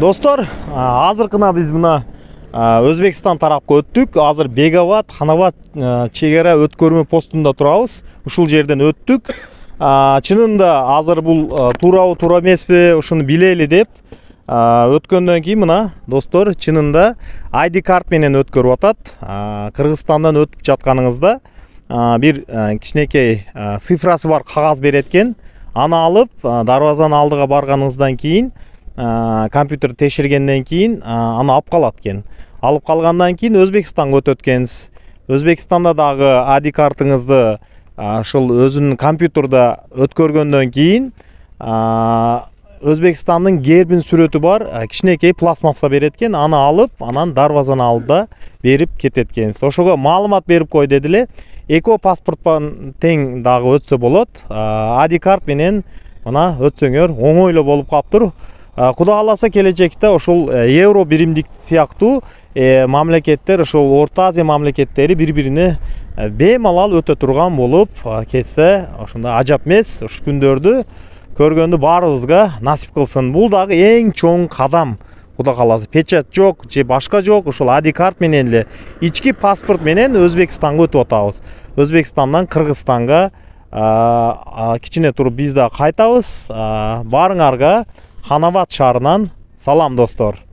Достор, азыркына биз мына Өзбекстан тарапка өттүк. Азыр Беговат, Ханабат чегара өткөрмө постунда турабыз. Ушул жерден өттүк. Чынында азыр бул туурабы, туура эмеспи, ушуну билели деп өткөндөн кийин мына достор, чынында ID карт менен өткөрүп атат. Кыргызстандан өтүп жатканыңызда бир кичинекей цифрасы бар кагаз берет экен. Аны алып, дарбазанын алдыга барганыңыздан кийин компьютер текшергенден кийин аны алып калат экен. Алып калгандан кийин Өзбекстанга өтөт экенсиз. Өзбекстанда дагы ID картыңызды ушул өзүнүн компьютерда өткөргөндөн кийин Өзбекстандын гербин сүрөтү бар кичинекей пластмасса берет экен. Аны алып, анан дарбазанын алдыда берип кетет экенсиз. Ошого маалымат берип кой деди эле. Эко паспортпан тең дагы өтсө болот. ID карт менен мына өтсөңөр оңойлуу болуп калыптыр. Кудай кааласа келечекте ошол евро биримдик сыяктуу мамлекеттер, ошол Орто Азия мамлекеттери бири-бирине беймалал өтө турган болуп кетсе, ошондой ажап эмес. Ушу күндөрдү көргөндү баарыбызга насип кылсын. Бул дагы эң чоң кадам. Кудай кааласа печать жок же башка жок, ушул ID карт менен эле ички паспорт менен Өзбекстанга өтүп атабыз. Өзбекстандан Кыргызстанга кичине туруп биз да кайтабыз. Баарыңарга Ханабат шаарынан салам достор.